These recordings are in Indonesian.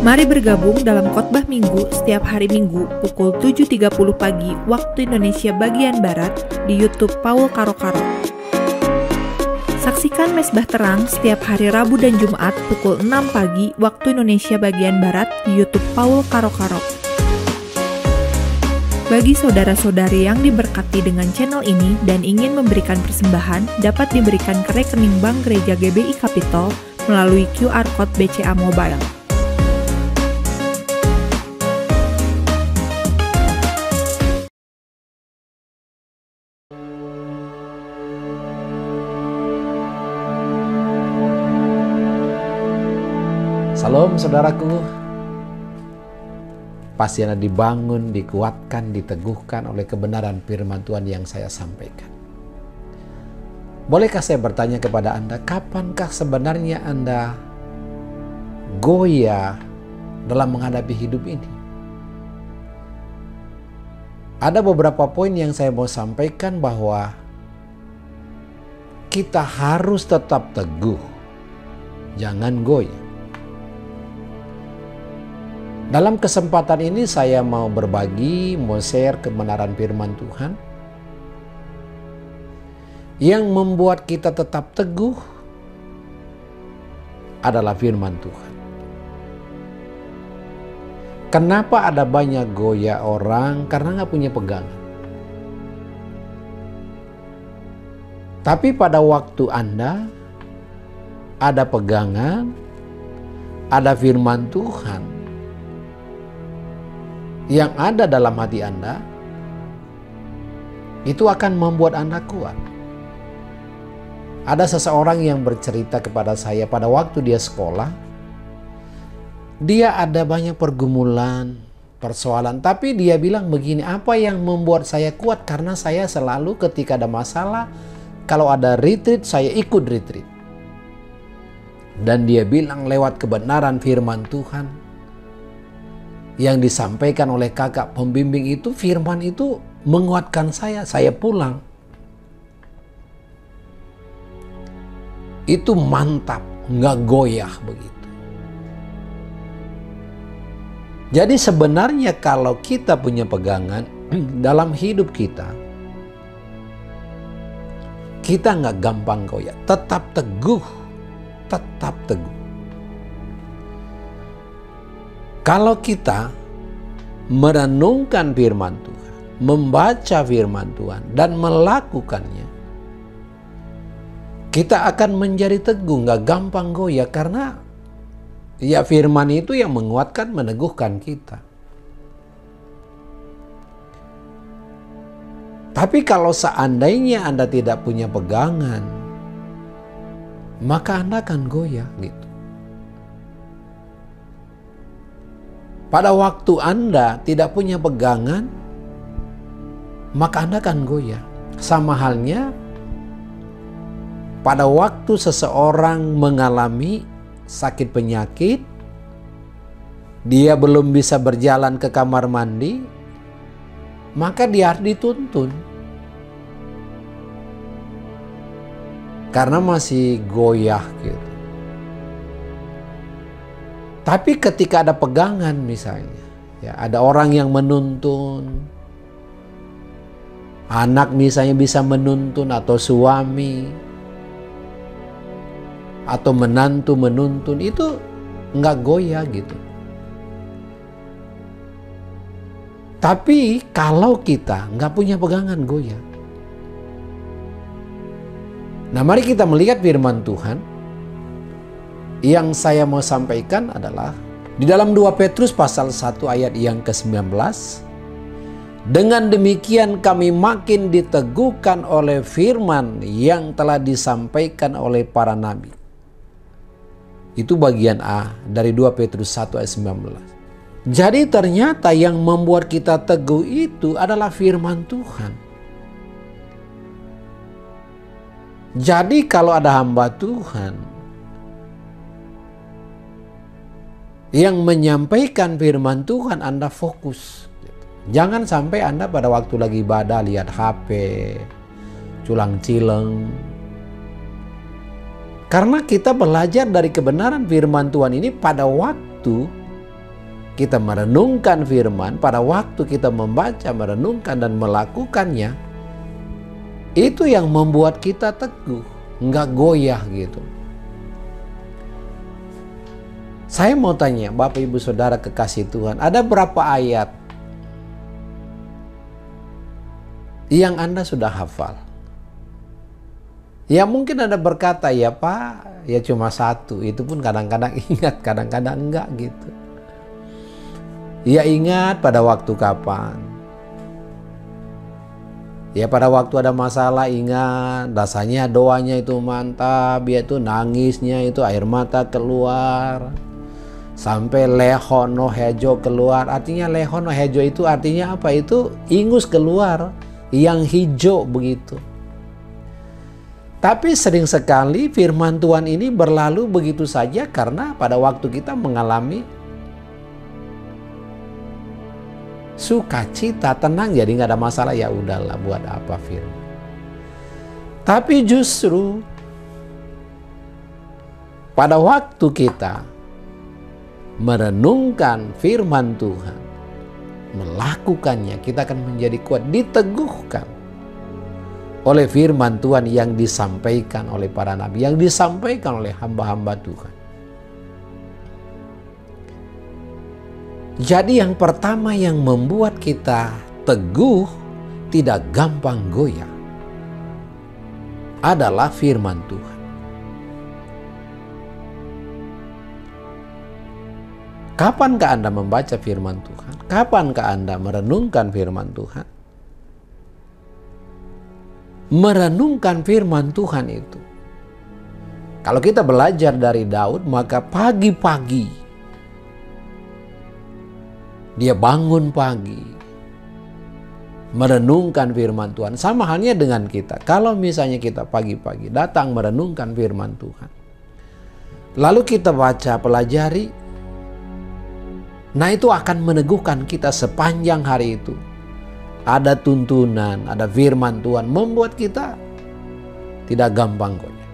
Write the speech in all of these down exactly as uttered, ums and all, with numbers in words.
Mari bergabung dalam khotbah minggu setiap hari Minggu pukul tujuh tiga puluh pagi waktu Indonesia bagian Barat di YouTube Paul Karo-Karo. Saksikan Mesbah Terang setiap hari Rabu dan Jumat pukul enam pagi waktu Indonesia bagian Barat di YouTube Paul Karo-Karo. Bagi saudara-saudari yang diberkati dengan channel ini dan ingin memberikan persembahan, dapat diberikan ke rekening Bank Gereja G B I Capital melalui Q R Code B C A Mobile. Salam saudaraku, pasti Anda dibangun, dikuatkan, diteguhkan oleh kebenaran firman Tuhan yang saya sampaikan. Bolehkah saya bertanya kepada Anda, kapankah sebenarnya Anda goyah dalam menghadapi hidup ini? Ada beberapa poin yang saya mau sampaikan bahwa kita harus tetap teguh, jangan goyah. Dalam kesempatan ini saya mau berbagi, mau share kebenaran firman Tuhan yang membuat kita tetap teguh adalah firman Tuhan. Kenapa ada banyak goyah orang? Karena nggak punya pegangan. Tapi pada waktu Anda ada pegangan, ada firman Tuhan yang ada dalam hati Anda, itu akan membuat Anda kuat. Ada seseorang yang bercerita kepada saya pada waktu dia sekolah, dia ada banyak pergumulan, persoalan, tapi dia bilang begini, apa yang membuat saya kuat? Karena saya selalu ketika ada masalah, kalau ada retreat, saya ikut retreat. Dan dia bilang lewat kebenaran firman Tuhan yang disampaikan oleh kakak pembimbing itu, firman itu menguatkan saya, saya pulang. Itu mantap, nggak goyah begitu. Jadi sebenarnya kalau kita punya pegangan dalam hidup kita, kita nggak gampang goyah, tetap teguh, tetap teguh. Kalau kita merenungkan firman Tuhan, membaca firman Tuhan, dan melakukannya, kita akan menjadi teguh, nggak gampang goyah, karena ya firman itu yang menguatkan, meneguhkan kita. Tapi kalau seandainya Anda tidak punya pegangan, maka Anda akan goyah gitu. Pada waktu Anda tidak punya pegangan, maka Anda akan goyah. Sama halnya pada waktu seseorang mengalami sakit penyakit, dia belum bisa berjalan ke kamar mandi, maka dia harus dituntun. Karena masih goyah gitu. Tapi ketika ada pegangan misalnya, ya ada orang yang menuntun, anak misalnya bisa menuntun, atau suami, atau menantu menuntun, itu nggak goyah gitu. Tapi kalau kita nggak punya pegangan, goyah. Nah, mari kita melihat firman Tuhan. Yang saya mau sampaikan adalah di dalam dua Petrus pasal satu ayat yang ke sembilan belas. Dengan demikian kami makin diteguhkan oleh firman yang telah disampaikan oleh para nabi. Itu bagian A dari dua Petrus satu ayat sembilan belas. Jadi ternyata yang membuat kita teguh itu adalah firman Tuhan. Jadi kalau ada hamba Tuhan yang menyampaikan firman Tuhan, Anda fokus. Jangan sampai Anda pada waktu lagi ibadah lihat H P, culang-cileng. Karena kita belajar dari kebenaran firman Tuhan ini pada waktu kita merenungkan firman, pada waktu kita membaca, merenungkan, dan melakukannya, itu yang membuat kita teguh, nggak goyah gitu. Saya mau tanya, Bapak Ibu Saudara kekasih Tuhan, ada berapa ayat yang Anda sudah hafal? Ya mungkin Anda berkata, ya Pak, ya cuma satu, itu pun kadang-kadang ingat, kadang-kadang enggak gitu. Ya ingat pada waktu kapan? Ya pada waktu ada masalah ingat, rasanya doanya itu mantap, ya itu nangisnya itu air mata keluar. Sampai lehono hejo keluar, artinya lehono hejo itu artinya apa? Itu ingus keluar, yang hijau begitu. Tapi sering sekali firman Tuhan ini berlalu begitu saja karena pada waktu kita mengalami sukacita, tenang, jadi nggak ada masalah, ya udahlah buat apa firman. Tapi justru pada waktu kita merenungkan firman Tuhan, melakukannya, kita akan menjadi kuat, diteguhkan oleh firman Tuhan yang disampaikan oleh para nabi, yang disampaikan oleh hamba-hamba Tuhan. Jadi yang pertama yang membuat kita teguh, tidak gampang goyah, adalah firman Tuhan. Kapankah Anda membaca firman Tuhan? Kapankah Anda merenungkan firman Tuhan? Merenungkan firman Tuhan itu, kalau kita belajar dari Daud, maka pagi-pagi dia bangun pagi, merenungkan firman Tuhan. Sama halnya dengan kita. Kalau misalnya kita pagi-pagi datang merenungkan firman Tuhan, lalu kita baca, pelajari, nah itu akan meneguhkan kita sepanjang hari itu. Ada tuntunan, ada firman Tuhan, membuat kita tidak gampang goyah.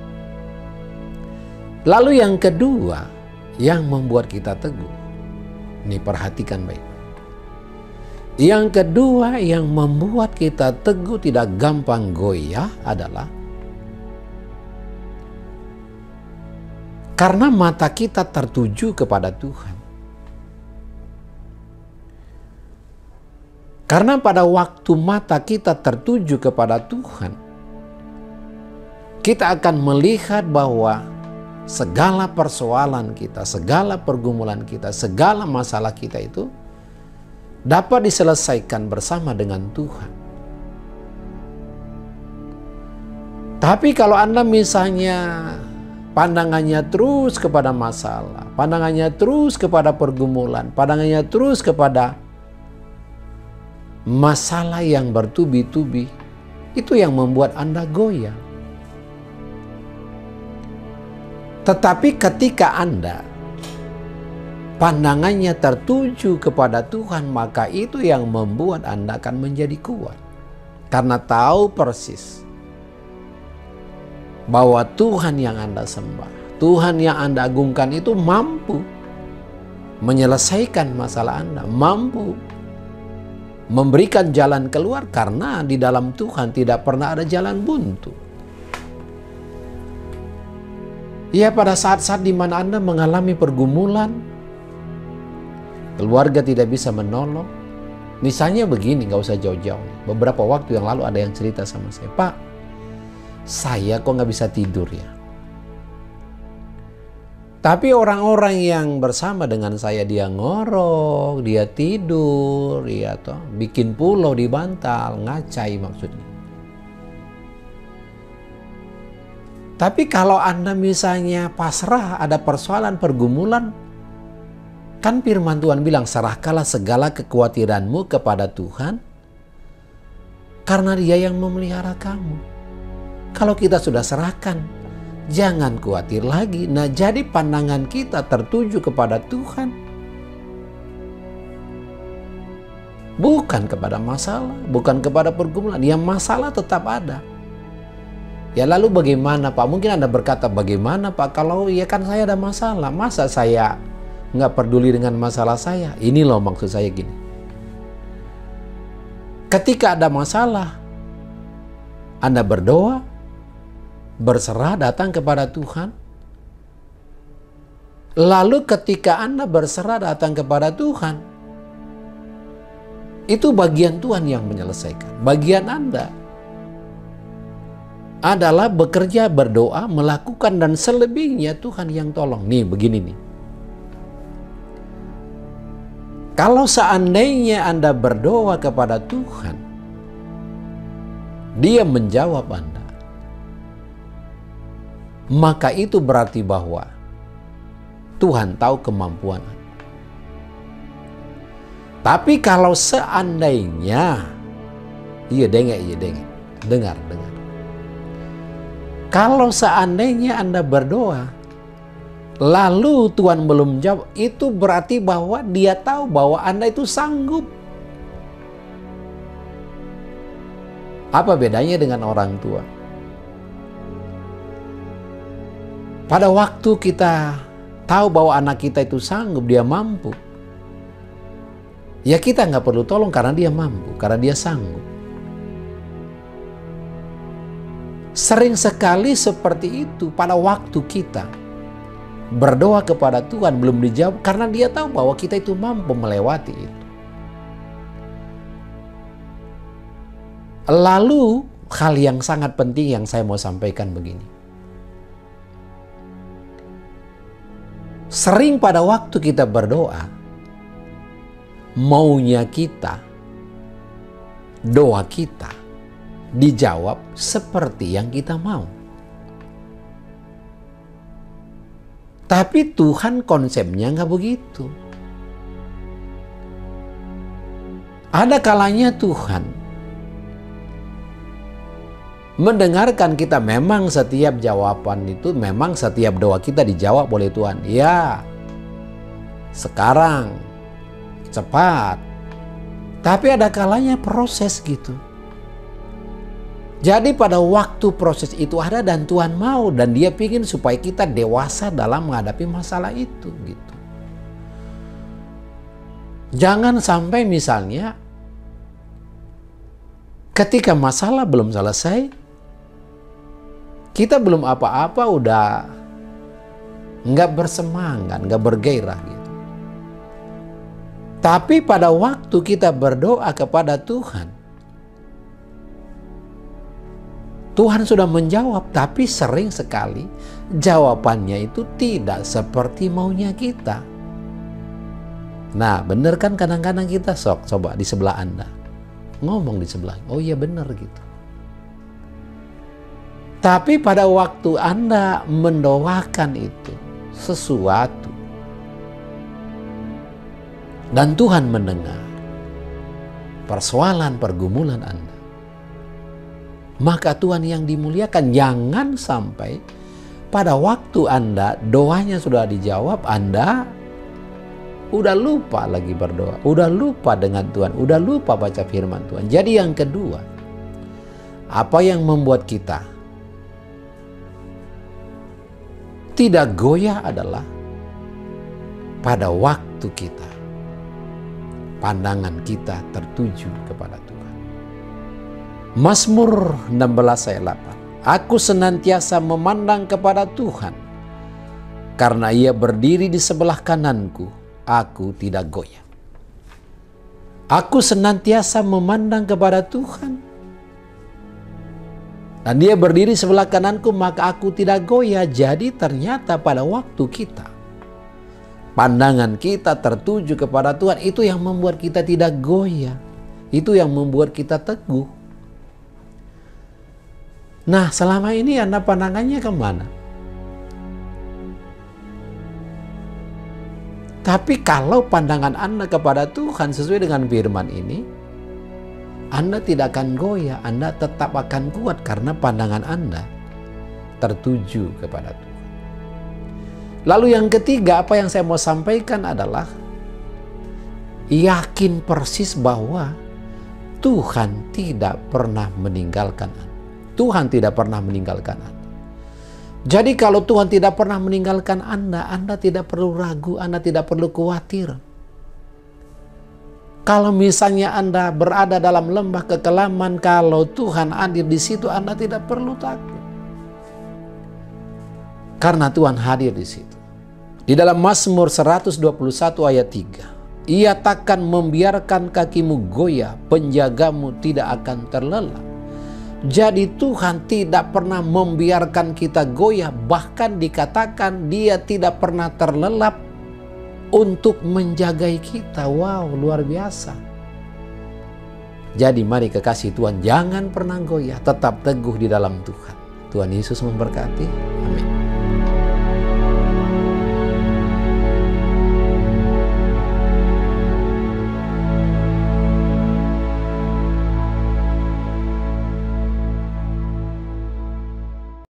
Lalu yang kedua, yang membuat kita teguh, ini perhatikan baik-baik. Yang kedua yang membuat kita teguh, tidak gampang goyah, adalah karena mata kita tertuju kepada Tuhan. Karena pada waktu mata kita tertuju kepada Tuhan, kita akan melihat bahwa segala persoalan kita, segala pergumulan kita, segala masalah kita itu dapat diselesaikan bersama dengan Tuhan. Tapi kalau Anda misalnya pandangannya terus kepada masalah, pandangannya terus kepada pergumulan, pandangannya terus kepada masalah yang bertubi-tubi, itu yang membuat Anda goyah. Tetapi ketika Anda pandangannya tertuju kepada Tuhan, maka itu yang membuat Anda akan menjadi kuat. Karena tahu persis bahwa Tuhan yang Anda sembah, Tuhan yang Anda agungkan itu mampu menyelesaikan masalah Anda, mampu memberikan jalan keluar, karena di dalam Tuhan tidak pernah ada jalan buntu. Ya, pada saat-saat di mana Anda mengalami pergumulan, keluarga tidak bisa menolong. Misalnya begini, nggak usah jauh-jauh. Beberapa waktu yang lalu ada yang cerita sama saya, Pak, saya kok nggak bisa tidur ya. Tapi orang-orang yang bersama dengan saya, dia ngorok, dia tidur, ya toh, bikin pulau di bantal, ngacai maksudnya. Tapi kalau Anda misalnya pasrah, ada persoalan pergumulan, kan firman Tuhan bilang, serahkanlah segala kekhawatiranmu kepada Tuhan, karena Dia yang memelihara kamu. Kalau kita sudah serahkan, jangan khawatir lagi. Nah, jadi pandangan kita tertuju kepada Tuhan, bukan kepada masalah, bukan kepada pergumulan. Yang masalah tetap ada. Ya lalu bagaimana Pak? Mungkin Anda berkata, bagaimana Pak? Kalau ya kan saya ada masalah, masa saya nggak peduli dengan masalah saya. Ini loh maksud saya gini. Ketika ada masalah, Anda berdoa, berserah datang kepada Tuhan. Lalu ketika Anda berserah datang kepada Tuhan, itu bagian Tuhan yang menyelesaikan. Bagian Anda adalah bekerja, berdoa, melakukan, dan selebihnya Tuhan yang tolong. Nih begini nih. Kalau seandainya Anda berdoa kepada Tuhan, Dia menjawab Anda, maka itu berarti bahwa Tuhan tahu kemampuan Anda. Tapi kalau seandainya, iya dengar, iya dengar, dengar, dengar. Kalau seandainya Anda berdoa, lalu Tuhan belum jawab, itu berarti bahwa Dia tahu bahwa Anda itu sanggup. Apa bedanya dengan orang tua? Pada waktu kita tahu bahwa anak kita itu sanggup, dia mampu, ya kita nggak perlu tolong karena dia mampu, karena dia sanggup. Sering sekali seperti itu pada waktu kita berdoa kepada Tuhan belum dijawab karena Dia tahu bahwa kita itu mampu melewati itu. Lalu hal yang sangat penting yang saya mau sampaikan begini. Sering pada waktu kita berdoa, maunya kita, doa kita dijawab seperti yang kita mau. Tapi Tuhan konsepnya nggak begitu. Ada kalanya Tuhan mendengarkan kita, memang setiap jawaban itu, memang setiap doa kita dijawab oleh Tuhan. Ya, sekarang, cepat. Tapi ada kalanya proses gitu. Jadi pada waktu proses itu ada dan Tuhan mau, dan Dia ingin supaya kita dewasa dalam menghadapi masalah itu gitu. Jangan sampai misalnya ketika masalah belum selesai, kita belum apa-apa udah nggak bersemangat, nggak bergairah gitu. Tapi pada waktu kita berdoa kepada Tuhan, Tuhan sudah menjawab, tapi sering sekali jawabannya itu tidak seperti maunya kita. Nah, benar kan kadang-kadang kita sok coba di sebelah Anda. Ngomong di sebelah, oh iya benar gitu. Tapi pada waktu Anda mendoakan itu sesuatu dan Tuhan mendengar persoalan pergumulan Anda, maka Tuhan yang dimuliakan. Jangan sampai pada waktu Anda doanya sudah dijawab, Anda udah lupa lagi berdoa, udah lupa dengan Tuhan, udah lupa baca firman Tuhan. Jadi yang kedua, apa yang membuat kita tidak goyah adalah pada waktu kita, pandangan kita tertuju kepada Tuhan. Mazmur enam belas ayat delapan. Aku senantiasa memandang kepada Tuhan, karena Ia berdiri di sebelah kananku, aku tidak goyah. Aku senantiasa memandang kepada Tuhan, dan Dia berdiri sebelah kananku, maka aku tidak goyah. Jadi ternyata pada waktu kita, pandangan kita tertuju kepada Tuhan, itu yang membuat kita tidak goyah. Itu yang membuat kita teguh. Nah, selama ini Anda pandangannya kemana? Tapi kalau pandangan Anda kepada Tuhan sesuai dengan firman ini, Anda tidak akan goyah, Anda tetap akan kuat karena pandangan Anda tertuju kepada Tuhan. Lalu yang ketiga, apa yang saya mau sampaikan adalah yakin persis bahwa Tuhan tidak pernah meninggalkan Anda. Tuhan tidak pernah meninggalkan Anda. Jadi kalau Tuhan tidak pernah meninggalkan Anda, Anda tidak perlu ragu, Anda tidak perlu khawatir. Kalau misalnya Anda berada dalam lembah kekelaman, kalau Tuhan hadir di situ, Anda tidak perlu takut. Karena Tuhan hadir di situ. Di dalam Mazmur seratus dua puluh satu ayat tiga. Ia takkan membiarkan kakimu goyah, penjagamu tidak akan terlelap. Jadi Tuhan tidak pernah membiarkan kita goyah, bahkan dikatakan Dia tidak pernah terlelap untuk menjagai kita. Wow, luar biasa. Jadi mari kekasih Tuhan, jangan pernah goyah, tetap teguh di dalam Tuhan. Tuhan Yesus memberkati.